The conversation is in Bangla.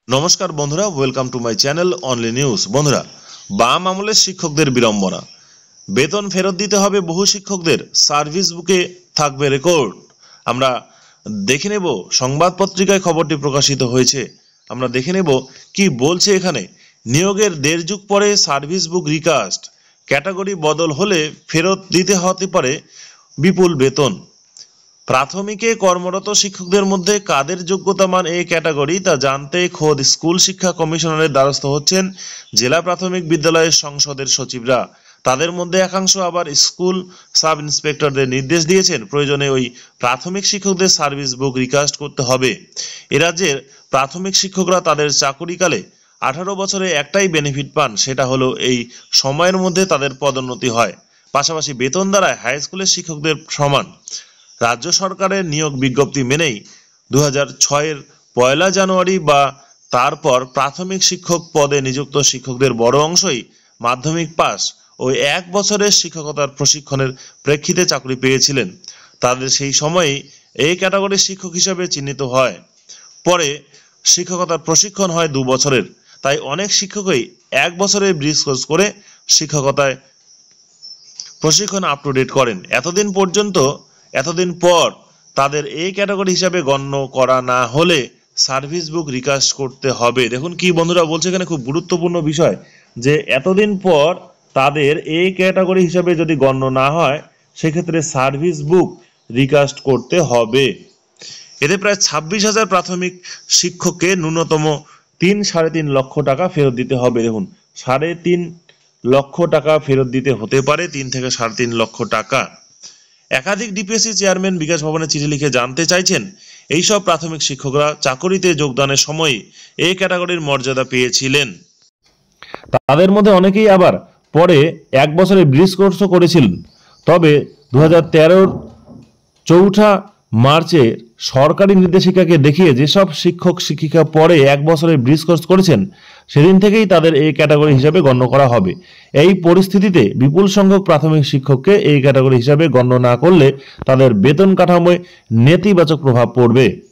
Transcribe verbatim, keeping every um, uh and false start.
নমস্কার বন্ধুরা, welcome to my channel only news. বন্ধুরা, বাম আমলের শিক্ষকদের বিড়ম্বনা, বেতন ফেরত দিতে হবে বহু শিক্ষকদের, সার্ভিস বুকে থাকবে রেকর্ড। আমরা দেখে নেব সংবাদ পত্রিকায় খবরটি প্রকাশিত হয়েছে। আমরা দেখে নেব কি বলছে এখানে। নিয়োগের দেড় যুগ পরে সার্ভিস বুক রিকাস্ট, ক্যাটাগরি বদল হলে ফেরত দিতে হতে পারে বিপুল বেতন। প্রাথমিকে কর্মরত শিক্ষকদের মধ্যে কাদের যোগ্যতা মান এই ক্যাটাগরি তা জানতে খোদ স্কুল শিক্ষা কমিশনারের দ্বারস্থ হচ্ছেন জেলা প্রাথমিক বিদ্যালয়ের সংসদের সচিবরা। তাদের মধ্যে একাংশ আবার স্কুল সাব ইন্সপেক্টরদের নির্দেশ দিয়েছেন প্রয়োজনে ওই প্রাথমিক শিক্ষকদের সার্ভিস বুক রিকাস্ট করতে হবে। এ রাজ্যের প্রাথমিক শিক্ষকরা তাদের চাকুরিকালে আঠারো বছরে একটাই বেনিফিট পান, সেটা হলো এই সময়ের মধ্যে তাদের পদোন্নতি হয়, পাশাপাশি বেতন দাঁড়ায় হাই স্কুলের শিক্ষকদের সমান। রাজ্য সরকারের নিয়োগ বিজ্ঞপ্তি মেনেই দু হাজার ছয়ের পয়লা জানুয়ারি বা তারপর প্রাথমিক শিক্ষক পদে নিযুক্ত শিক্ষকদের বড় অংশই মাধ্যমিক পাস ও এক বছরের শিক্ষকতার প্রশিক্ষণের প্রেক্ষিতে চাকরি পেয়েছিলেন। তাদের সেই সময়েই এই ক্যাটাগরির শিক্ষক হিসেবে চিহ্নিত হয়। পরে শিক্ষকতার প্রশিক্ষণ হয় দু বছরের। তাই অনেক শিক্ষকই এক বছরের ব্রিজ কোর্স করে শিক্ষকতায় প্রশিক্ষণ আপ টু ডেট করেন। এতদিন পর্যন্ত এতদিন পর তাদের এই ক্যাটাগরি হিসাবে গণ্য করা না হলে সার্ভিস বুক রিকাস্ট করতে হবে। দেখুন কি বন্ধুরা বলছে এখানে, খুব গুরুত্বপূর্ণ বিষয় যে এতদিন পর তাদের এই ক্যাটাগরি হিসাবে যদি গণ্য না হয় সেক্ষেত্রে সার্ভিস বুক রিকাস্ট করতে হবে। এতে প্রায় ছাব্বিশ হাজার প্রাথমিক শিক্ষককে ন্যূনতম তিন সাড়ে তিন লক্ষ টাকা ফেরত দিতে হবে। দেখুন, সাড়ে তিন লক্ষ টাকা ফেরত দিতে হতে পারে, তিন থেকে সাড়ে তিন লক্ষ টাকা। একাধিক ডিপিএসসি চেয়ারম্যান বিকাশ ভবনে চিঠি লিখে জানতে চাইছেন এইসব প্রাথমিক শিক্ষকরা চাকরিতে যোগদানের সময় এই ক্যাটাগরির মর্যাদা পেয়েছিলেন। তাদের মধ্যে অনেকেই আবার পরে এক বছরের ব্রিজ কোর্সও করেছিলেন। তবে দু হাজার তেরোর চৌঠা মার্চে সরকারি নির্দেশিকাকে দেখিয়ে যেসব শিক্ষক শিক্ষিকা পরে এক বছরের ব্রিজ কোর্স করেছেন সেদিন থেকেই তাদের এই ক্যাটাগরি হিসাবে গণ্য করা হবে। এই পরিস্থিতিতে বিপুল সংখ্যক প্রাথমিক শিক্ষককে এই ক্যাটাগরি হিসাবে গণ্য না করলে তাদের বেতন কাঠামোয় নেতিবাচক প্রভাব পড়বে।